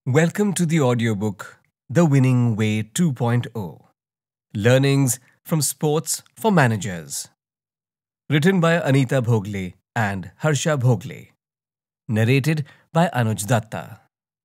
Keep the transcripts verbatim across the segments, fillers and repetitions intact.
Welcome to the audiobook The Winning Way 2.0 Learnings from Sports for Managers. Written by Anita Bhogle and Harsha Bhogle. Narrated by Anuj Datta.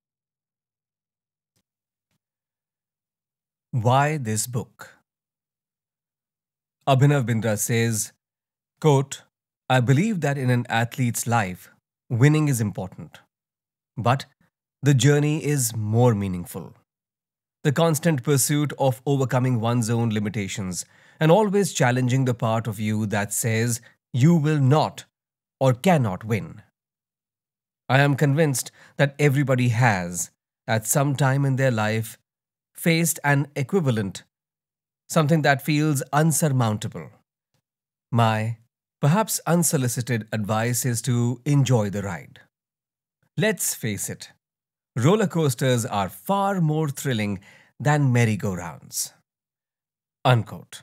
Why this book? Abhinav Bindra says, quote, I believe that in an athlete's life, winning is important. But the journey is more meaningful. The constant pursuit of overcoming one's own limitations and always challenging the part of you that says you will not or cannot win. I am convinced that everybody has, at some time in their life, faced an equivalent, something that feels unsurmountable. My, perhaps unsolicited advice is to enjoy the ride. Let's face it. Roller coasters are far more thrilling than merry-go-rounds. Unquote.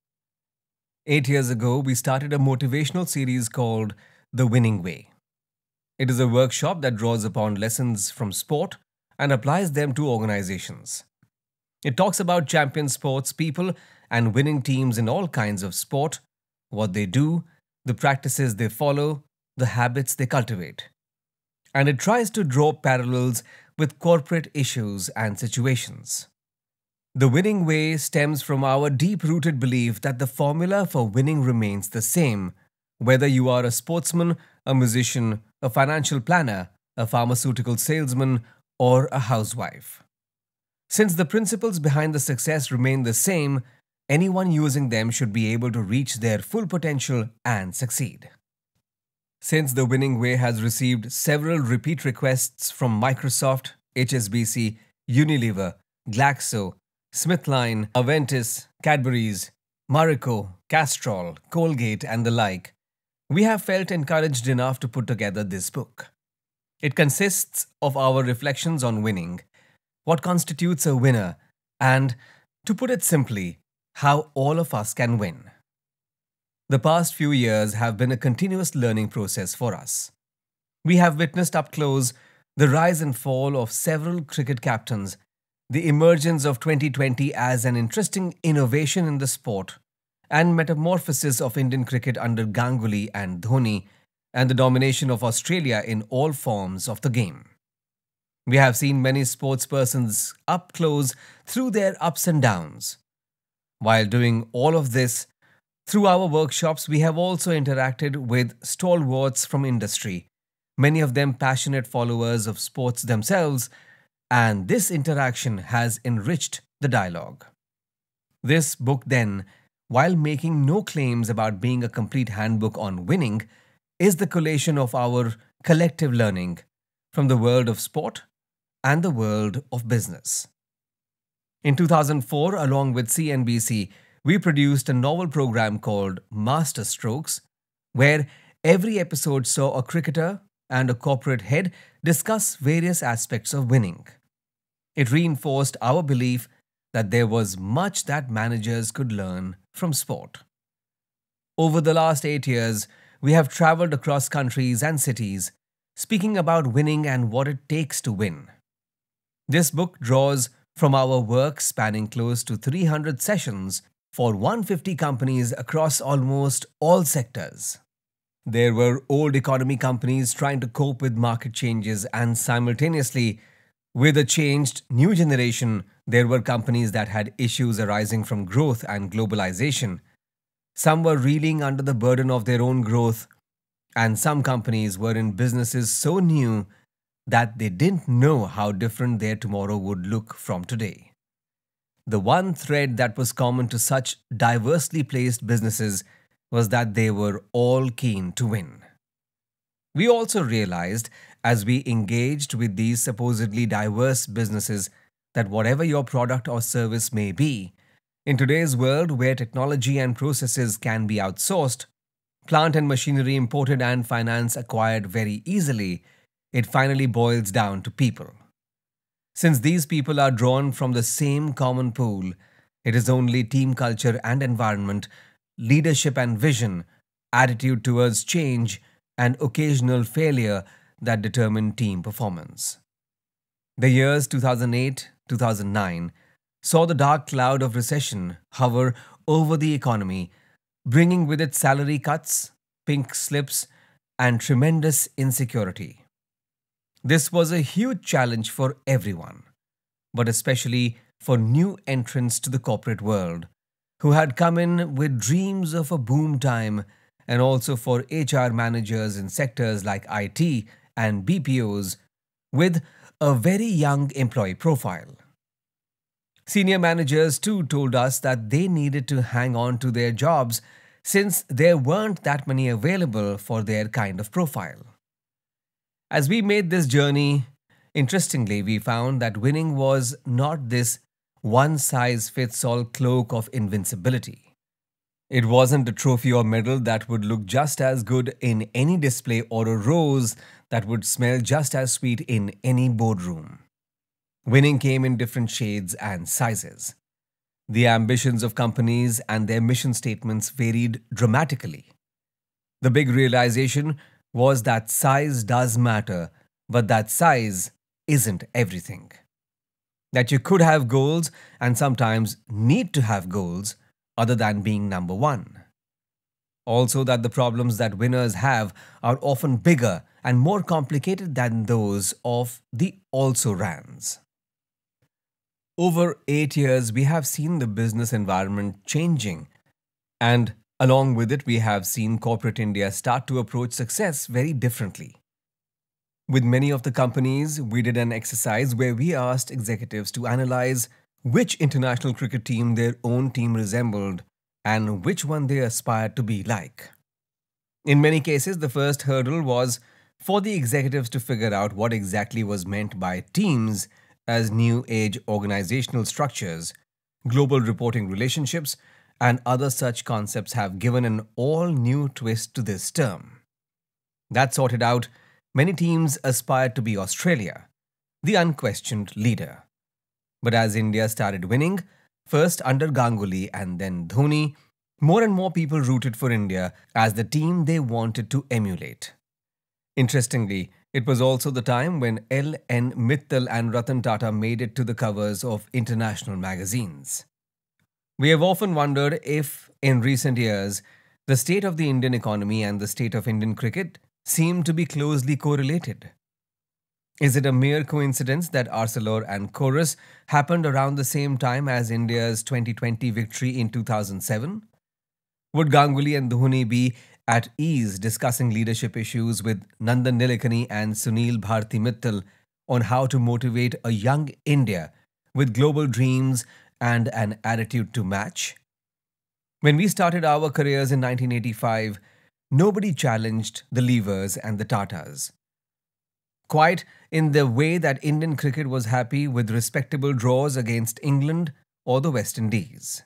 Eight years ago, we started a motivational series called The Winning Way. It is a workshop that draws upon lessons from sport and applies them to organizations. It talks about champion sports people and winning teams in all kinds of sport, what they do, the practices they follow, the habits they cultivate. And it tries to draw parallels with corporate issues and situations. The winning way stems from our deep-rooted belief that the formula for winning remains the same, whether you are a sportsman, a musician, a financial planner, a pharmaceutical salesman, or a housewife. Since the principles behind the success remain the same, anyone using them should be able to reach their full potential and succeed. Since The Winning Way has received several repeat requests from Microsoft, H S B C, Unilever, Glaxo, Smithline, Aventis, Cadbury's, Marico, Castrol, Colgate and the like, we have felt encouraged enough to put together this book. It consists of our reflections on winning, what constitutes a winner, and, to put it simply, how all of us can win. The past few years have been a continuous learning process for us. We have witnessed up close the rise and fall of several cricket captains, the emergence of twenty twenty as an interesting innovation in the sport, and metamorphosis of Indian cricket under Ganguly and Dhoni, and the domination of Australia in all forms of the game. We have seen many sportspersons up close through their ups and downs. While doing all of this, through our workshops, we have also interacted with stalwarts from industry, many of them passionate followers of sports themselves, and this interaction has enriched the dialogue. This book then, while making no claims about being a complete handbook on winning, is the collation of our collective learning from the world of sport and the world of business. In two thousand four, along with C N B C, we produced a novel program called Master Strokes, where every episode saw a cricketer and a corporate head discuss various aspects of winning. It reinforced our belief that there was much that managers could learn from sport. Over the last eight years, we have traveled across countries and cities, speaking about winning and what it takes to win. This book draws from our work spanning close to three hundred sessions for one hundred fifty companies across almost all sectors. There were old economy companies trying to cope with market changes, and simultaneously, with a changed new generation, there were companies that had issues arising from growth and globalization. Some were reeling under the burden of their own growth, and some companies were in businesses so new that they didn't know how different their tomorrow would look from today. The one thread that was common to such diversely placed businesses was that they were all keen to win. We also realized, as we engaged with these supposedly diverse businesses, that whatever your product or service may be, in today's world where technology and processes can be outsourced, plant and machinery imported and finance acquired very easily, it finally boils down to people. Since these people are drawn from the same common pool, it is only team culture and environment, leadership and vision, attitude towards change, and occasional failure that determine team performance. The years two thousand eight to two thousand nine saw the dark cloud of recession hover over the economy, bringing with it salary cuts, pink slips, and tremendous insecurity. This was a huge challenge for everyone, but especially for new entrants to the corporate world who had come in with dreams of a boom time, and also for H R managers in sectors like I T and B P Os with a very young employee profile. Senior managers too told us that they needed to hang on to their jobs since there weren't that many available for their kind of profile. As we made this journey, interestingly, we found that winning was not this one-size-fits-all cloak of invincibility. It wasn't a trophy or medal that would look just as good in any display or a rose that would smell just as sweet in any boardroom. Winning came in different shades and sizes. The ambitions of companies and their mission statements varied dramatically. The big realization was that size does matter, but that size isn't everything. That you could have goals and sometimes need to have goals other than being number one. Also, that the problems that winners have are often bigger and more complicated than those of the also-rans. Over eight years, we have seen the business environment changing, and along with it, we have seen corporate India start to approach success very differently. With many of the companies, we did an exercise where we asked executives to analyze which international cricket team their own team resembled and which one they aspired to be like. In many cases, the first hurdle was for the executives to figure out what exactly was meant by teams as new age organizational structures, global reporting relationships, and other such concepts have given an all new twist to this term. That sorted out, many teams aspired to be Australia, the unquestioned leader. But as India started winning, first under Ganguly and then Dhoni, more and more people rooted for India as the team they wanted to emulate. Interestingly, it was also the time when L N Mittal and Ratan Tata made it to the covers of international magazines. We have often wondered if, in recent years, the state of the Indian economy and the state of Indian cricket seem to be closely correlated. Is it a mere coincidence that Arcelor and Chorus happened around the same time as India's twenty twenty victory in two thousand seven? Would Ganguly and Dhoni be at ease discussing leadership issues with Nandan Nilekani and Sunil Bharti Mittal on how to motivate a young India with global dreams and an attitude to match? When we started our careers in nineteen eighty-five, nobody challenged the Levers and the Tatas. Quite in the way that Indian cricket was happy with respectable draws against England or the West Indies.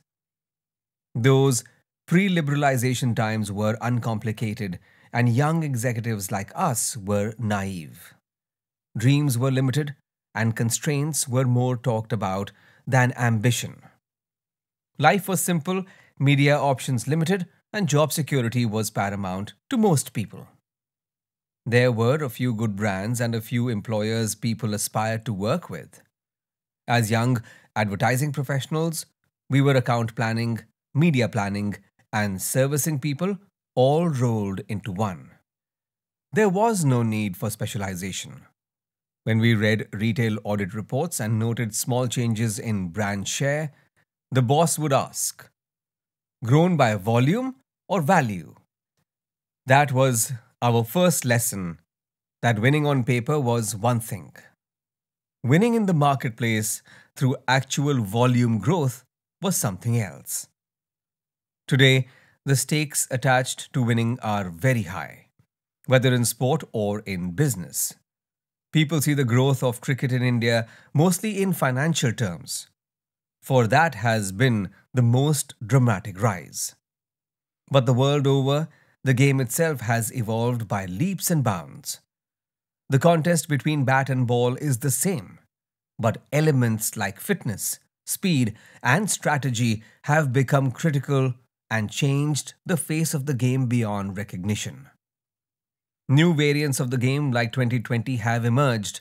Those pre-liberalization times were uncomplicated, and young executives like us were naive. Dreams were limited, and constraints were more talked about than ambition. Life was simple, media options limited, and job security was paramount to most people. There were a few good brands and a few employers people aspired to work with. As young advertising professionals, we were account planning, media planning, and servicing people all rolled into one. There was no need for specialization. When we read retail audit reports and noted small changes in brand share, the boss would ask, "Grown by volume or value?" That was our first lesson, that winning on paper was one thing. Winning in the marketplace through actual volume growth was something else. Today, the stakes attached to winning are very high, whether in sport or in business. People see the growth of cricket in India mostly in financial terms, for that has been the most dramatic rise. But the world over, the game itself has evolved by leaps and bounds. The contest between bat and ball is the same, but elements like fitness, speed, and strategy have become critical and changed the face of the game beyond recognition. New variants of the game like twenty twenty have emerged,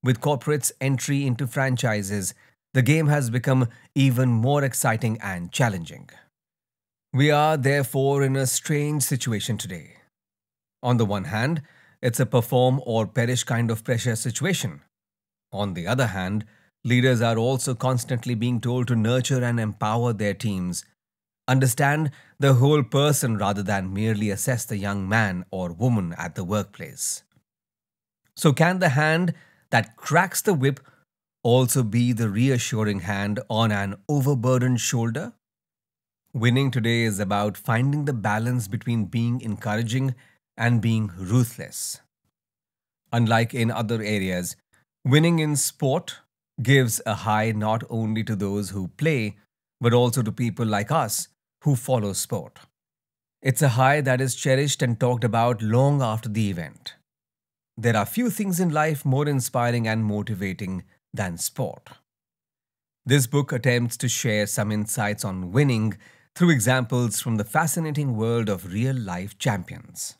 With corporates' entry into franchises, the game has become even more exciting and challenging. We are therefore in a strange situation today. On the one hand, it's a perform or perish kind of pressure situation. On the other hand, leaders are also constantly being told to nurture and empower their teams, understand the whole person rather than merely assess the young man or woman at the workplace. So, can the hand that cracks the whip also be the reassuring hand on an overburdened shoulder? Winning today is about finding the balance between being encouraging and being ruthless. Unlike in other areas, winning in sport gives a high not only to those who play, but also to people like us who follow sport. It's a high that is cherished and talked about long after the event. There are few things in life more inspiring and motivating than sport. This book attempts to share some insights on winning through examples from the fascinating world of real-life champions.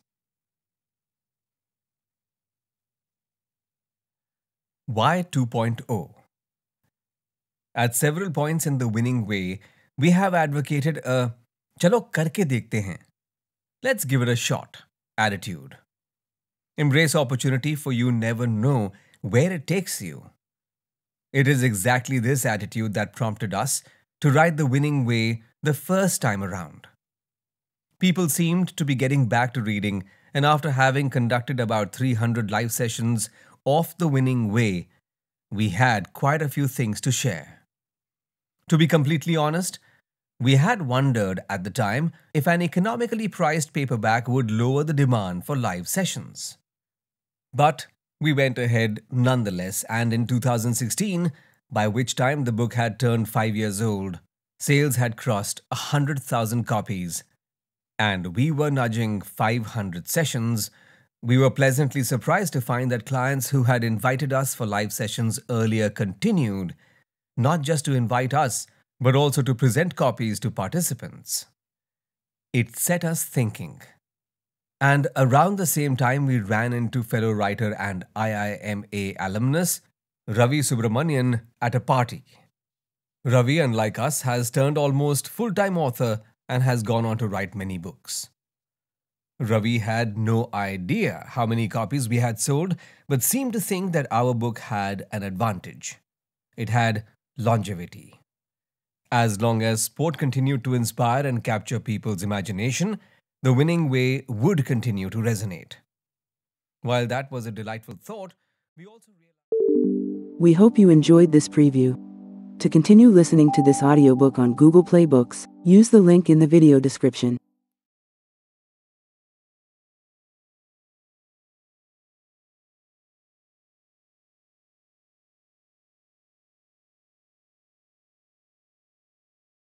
Why two point oh? At several points in the winning way, we have advocated a "chalo karke dekhte hain, let's give it a shot" attitude. Embrace opportunity, for you never know where it takes you. It is exactly this attitude that prompted us to write The Winning Way the first time around. People seemed to be getting back to reading, and after having conducted about three hundred live sessions of The Winning Way, we had quite a few things to share. To be completely honest, we had wondered at the time if an economically priced paperback would lower the demand for live sessions. But we went ahead nonetheless, and in two thousand sixteen, by which time the book had turned five years old, sales had crossed one hundred thousand copies, and we were nudging five hundred sessions. We were pleasantly surprised to find that clients who had invited us for live sessions earlier continued, not just to invite us, but also to present copies to participants. It set us thinking. And around the same time, we ran into fellow writer and I I M A alumnus, Ravi Subramanian, at a party. Ravi, unlike us, has turned almost full-time author and has gone on to write many books. Ravi had no idea how many copies we had sold, but seemed to think that our book had an advantage. It had longevity. As long as sport continued to inspire and capture people's imagination, The Winning Way would continue to resonate. While that was a delightful thought, we also realized... We hope you enjoyed this preview. To continue listening to this audiobook on Google Play Books, use the link in the video description.